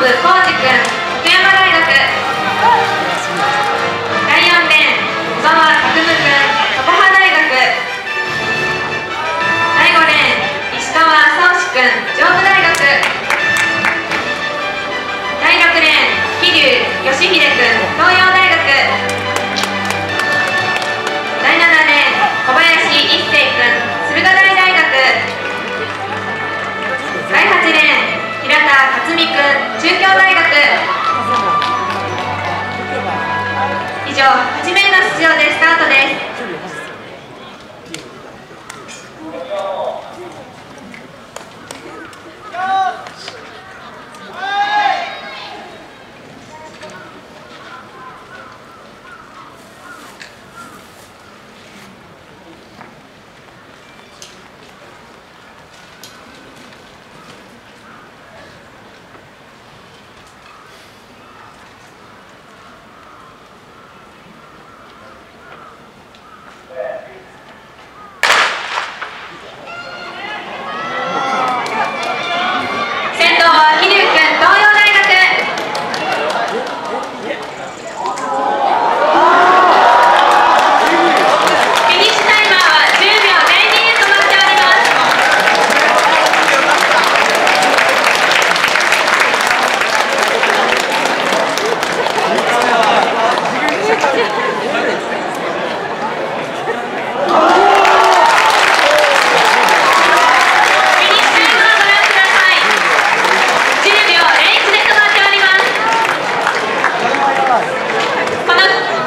部浩二君、福山大学。第4レーン、小川拓夢君、常葉大学。第5レーン、石川壮志君、上武大学。第6レーン、桐生義秀君、東洋大学。第7レーン、小林一成君、駿河台大学。第8レーン、平田克美君、中京大学。以上、8名の出場でスタートです。この